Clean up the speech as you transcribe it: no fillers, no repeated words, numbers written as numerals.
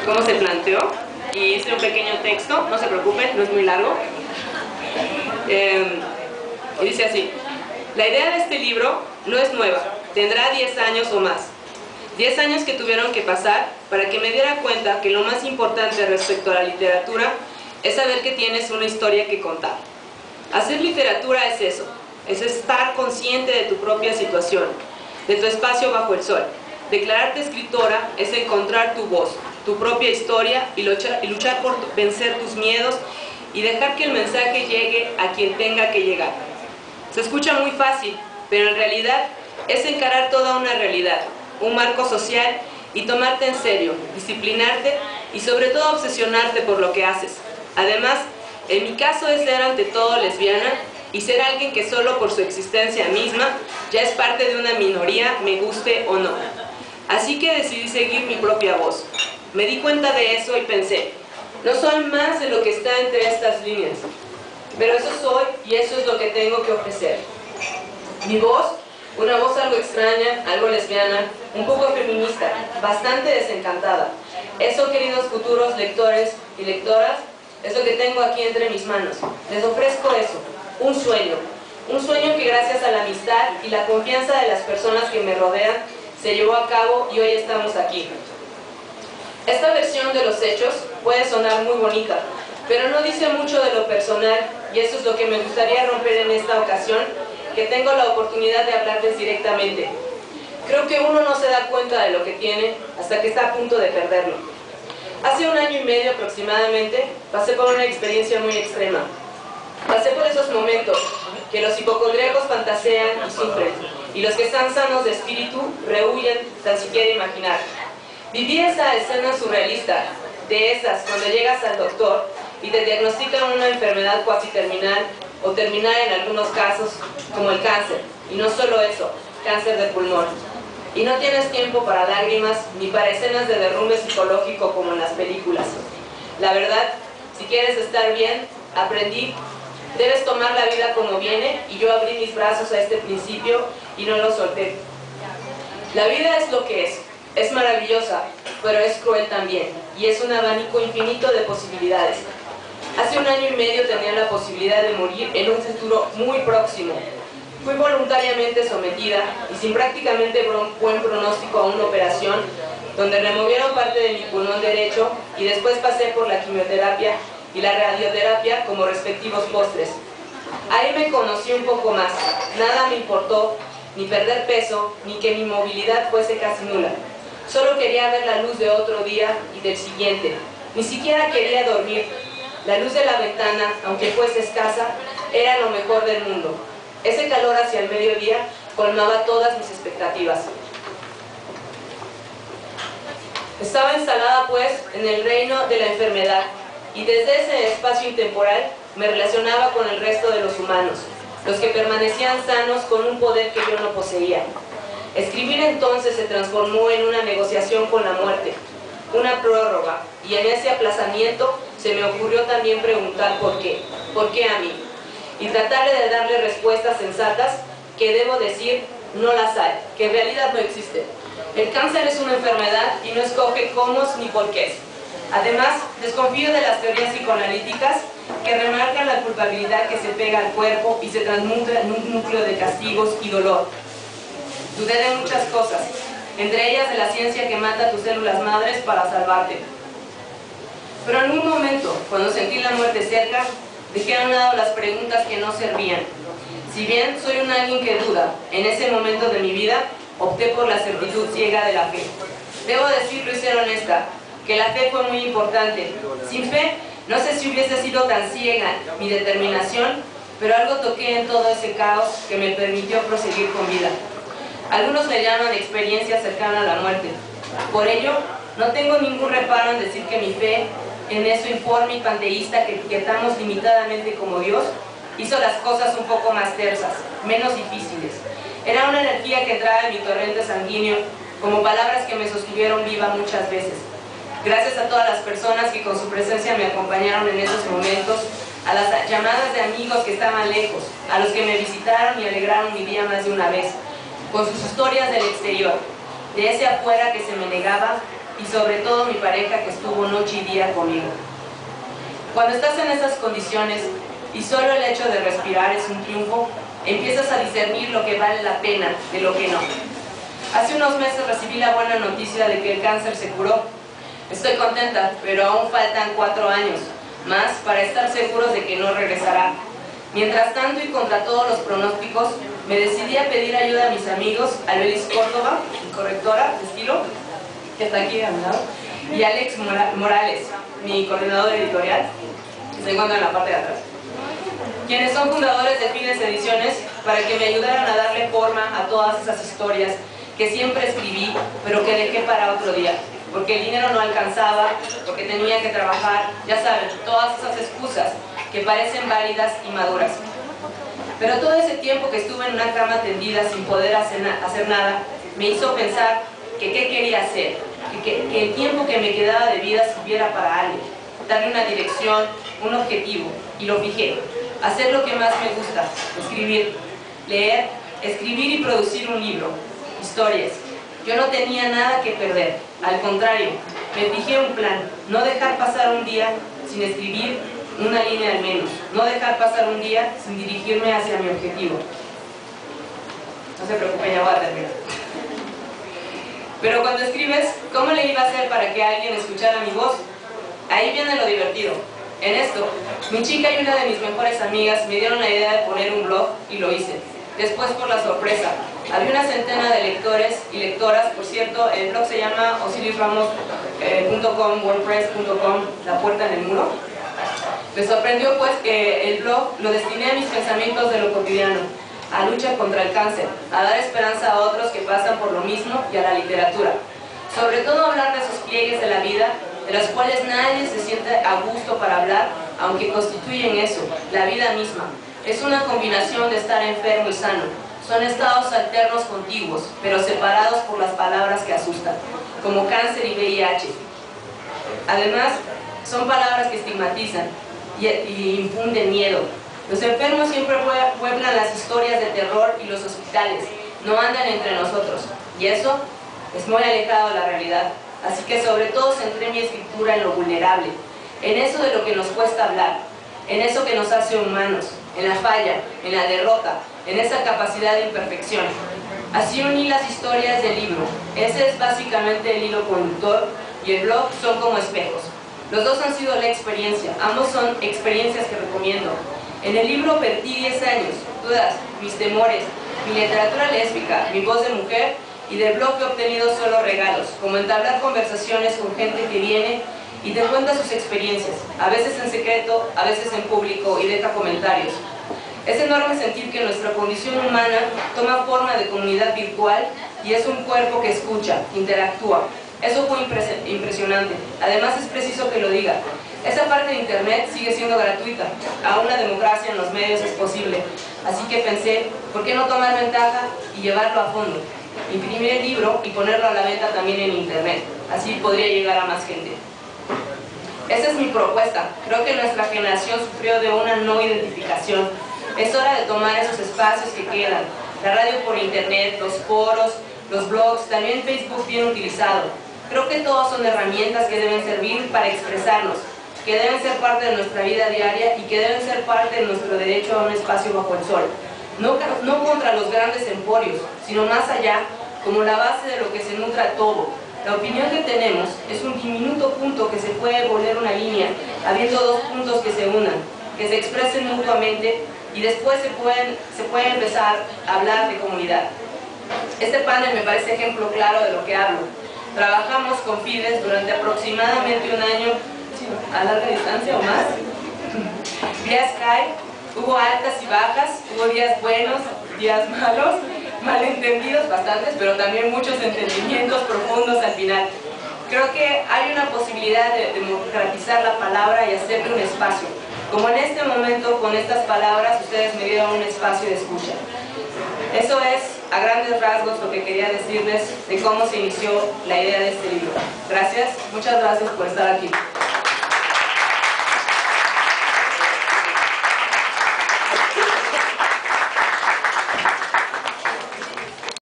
cómo se planteó y hice un pequeño texto, no se preocupen, no es muy largo. Y dice así: la idea de este libro no es nueva, tendrá 10 años o más. 10 años que tuvieron que pasar para que me diera cuenta que lo más importante respecto a la literatura es saber que tienes una historia que contar. Hacer literatura es eso, es estar consciente de tu propia situación, de tu espacio bajo el sol. Declararte escritora es encontrar tu voz, tu propia historia y luchar por vencer tus miedos y dejar que el mensaje llegue a quien tenga que llegar. Se escucha muy fácil, pero en realidad es encarar toda una realidad, un marco social y tomarte en serio, disciplinarte y sobre todo obsesionarte por lo que haces. Además, en mi caso es ser ante todo lesbiana y ser alguien que solo por su existencia misma ya es parte de una minoría, me guste o no. Así que decidí seguir mi propia voz. Me di cuenta de eso y pensé, no soy más de lo que está entre estas líneas, pero eso soy y eso es lo que tengo que ofrecer. Mi voz, una voz algo extraña, algo lesbiana, un poco feminista, bastante desencantada. Eso, queridos futuros lectores y lectoras, es lo que tengo aquí entre mis manos. Les ofrezco eso, un sueño que gracias a la amistad y la confianza de las personas que me rodean se llevó a cabo y hoy estamos aquí. Esta versión de los hechos puede sonar muy bonita, pero no dice mucho de lo personal y eso es lo que me gustaría romper en esta ocasión, que tengo la oportunidad de hablarles directamente. Creo que uno no se da cuenta de lo que tiene hasta que está a punto de perderlo. Hace 1 año y medio aproximadamente pasé por una experiencia muy extrema. Pasé por esos momentos que los hipocondríacos fantasean y sufren, y los que están sanos de espíritu rehuyen tan siquiera imaginar. Viví esa escena surrealista, de esas cuando llegas al doctor y te diagnostican una enfermedad cuasi terminal, o terminal en algunos casos, como el cáncer, y no solo eso, cáncer de pulmón. Y no tienes tiempo para lágrimas, ni para escenas de derrumbe psicológico como en las películas. La verdad, si quieres estar bien, aprendí, debes tomar la vida como viene, y yo abrí mis brazos a este principio y no lo solté. La vida es lo que es maravillosa, pero es cruel también, y es un abanico infinito de posibilidades. Hace 1 año y medio tenía la posibilidad de morir en un futuro muy próximo. Fui voluntariamente sometida y sin prácticamente buen pronóstico a una operación donde removieron parte de mi pulmón derecho y después pasé por la quimioterapia y la radioterapia como respectivos postres. Ahí me conocí un poco más. Nada me importó, ni perder peso, ni que mi movilidad fuese casi nula. Solo quería ver la luz de otro día y del siguiente. Ni siquiera quería dormir. La luz de la ventana, aunque fuese escasa, era lo mejor del mundo. Ese calor hacia el mediodía colmaba todas mis expectativas. Estaba instalada pues en el reino de la enfermedad y desde ese espacio intemporal me relacionaba con el resto de los humanos, los que permanecían sanos con un poder que yo no poseía. Escribir entonces se transformó en una negociación con la muerte, una prórroga, y en ese aplazamiento se me ocurrió también preguntar por qué a mí, y tratarle de darle respuestas sensatas que debo decir no las hay, que en realidad no existen. El cáncer es una enfermedad y no escoge cómo ni por qué. Además, desconfío de las teorías psicoanalíticas que remarcan la culpabilidad que se pega al cuerpo y se transmuta en un núcleo de castigos y dolor. Dudé de muchas cosas, entre ellas de la ciencia que mata tus células madres para salvarte. Pero en un momento, cuando sentí la muerte cerca, dejé a un lado las preguntas que no servían. Si bien soy alguien que duda, en ese momento de mi vida opté por la certitud ciega de la fe. Debo decirlo y ser honesta, que la fe fue muy importante. Sin fe, no sé si hubiese sido tan ciega mi determinación, pero algo toqué en todo ese caos que me permitió proseguir con vida. Algunos le llaman experiencia cercana a la muerte. Por ello, no tengo ningún reparo en decir que mi fe, en eso informe y panteísta que etiquetamos limitadamente como Dios, hizo las cosas un poco más tersas, menos difíciles. Era una energía que entraba en mi torrente sanguíneo, como palabras que me sostuvieron viva muchas veces. Gracias a todas las personas que con su presencia me acompañaron en esos momentos, a las llamadas de amigos que estaban lejos, a los que me visitaron y alegraron mi día más de una vez, con sus historias del exterior, de ese afuera que se me negaba y sobre todo mi pareja que estuvo noche y día conmigo. Cuando estás en esas condiciones y solo el hecho de respirar es un triunfo, empiezas a discernir lo que vale la pena de lo que no. Hace unos meses recibí la buena noticia de que el cáncer se curó. Estoy contenta, pero aún faltan 4 años más para estar seguros de que no regresará. Mientras tanto y contra todos los pronósticos, me decidí a pedir ayuda a mis amigos, a Luis Córdoba, mi correctora de estilo, que está aquí a mi lado, y Alex Morales, mi coordinador editorial, que se encuentra en la parte de atrás, quienes son fundadores de Fines Ediciones, para que me ayudaran a darle forma a todas esas historias que siempre escribí, pero que dejé para otro día, porque el dinero no alcanzaba, porque tenía que trabajar, ya saben, todas esas excusas que parecen válidas y maduras. Pero todo ese tiempo que estuve en una cama tendida sin poder hacer nada, me hizo pensar que qué quería hacer, que el tiempo que me quedaba de vida sirviera para algo, darle una dirección, un objetivo, y lo fijé. Hacer lo que más me gusta, escribir, leer, escribir y producir un libro, historias. Yo no tenía nada que perder, al contrario, me fijé un plan, no dejar pasar un día sin escribir una línea al menos, no dejar pasar un día sin dirigirme hacia mi objetivo. No se preocupen, ya voy a terminar. Pero cuando escribes, ¿cómo le iba a hacer para que alguien escuchara mi voz? Ahí viene lo divertido. En esto, mi chica y una de mis mejores amigas me dieron la idea de poner un blog y lo hice. Después, por la sorpresa, había una centena de lectores y lectoras. Por cierto, el blog se llama osirisramos.com, wordpress.com, la puerta en el muro. Me sorprendió pues que el blog lo destiné a mis pensamientos de lo cotidiano, a lucha contra el cáncer, a dar esperanza a otros que pasan por lo mismo y a la literatura. Sobre todo hablar de esos pliegues de la vida, de los cuales nadie se siente a gusto para hablar, aunque constituyen eso, la vida misma. Es una combinación de estar enfermo y sano. Son estados alternos contiguos, pero separados por las palabras que asustan, como cáncer y VIH. Además, son palabras que estigmatizan y infunden miedo. Los enfermos siempre pueblan las historias de terror y los hospitales no andan entre nosotros, y eso es muy alejado de la realidad. Así que sobre todo centré mi escritura en lo vulnerable, en eso de lo que nos cuesta hablar, en eso que nos hace humanos, en la falla, en la derrota, en esa capacidad de imperfección. Así uní las historias del libro. Ese es básicamente el hilo conductor, y el blog son como espejos. Los dos han sido la experiencia, ambos son experiencias que recomiendo. En el libro perdí 10 años, dudas, mis temores, mi literatura lésbica, mi voz de mujer, y del blog he obtenido solo regalos, como entablar conversaciones con gente que viene y te cuenta sus experiencias, a veces en secreto, a veces en público, y deja comentarios. Es enorme sentir que nuestra condición humana toma forma de comunidad virtual y es un cuerpo que escucha, interactúa. Eso fue impresionante. Además es preciso que lo diga. Esa parte de internet sigue siendo gratuita. Aún la democracia en los medios es posible. Así que pensé, ¿por qué no tomar ventaja y llevarlo a fondo? Imprimir el libro y ponerlo a la venta también en internet. Así podría llegar a más gente. Esa es mi propuesta. Creo que nuestra generación sufrió de una no identificación. Es hora de tomar esos espacios que quedan. La radio por internet, los foros, los blogs, también Facebook bien utilizado. Creo que todos son herramientas que deben servir para expresarnos, que deben ser parte de nuestra vida diaria y que deben ser parte de nuestro derecho a un espacio bajo el sol. No contra los grandes emporios, sino más allá, como la base de lo que se nutra todo. La opinión que tenemos es un diminuto punto que se puede volver una línea, habiendo dos puntos que se unan, que se expresen mutuamente, y después se puede empezar a hablar de comunidad. Este panel me parece ejemplo claro de lo que hablo. Trabajamos con Fides durante aproximadamente un año, a larga distancia o más, vía Skype. Hubo altas y bajas, hubo días buenos, días malos, malentendidos bastantes, pero también muchos entendimientos profundos al final. Creo que hay una posibilidad de democratizar la palabra y hacerle un espacio. Como en este momento, con estas palabras, ustedes me dieron un espacio de escucha. Eso es, a grandes rasgos, lo que quería decirles de cómo se inició la idea de este libro. Gracias, muchas gracias por estar aquí.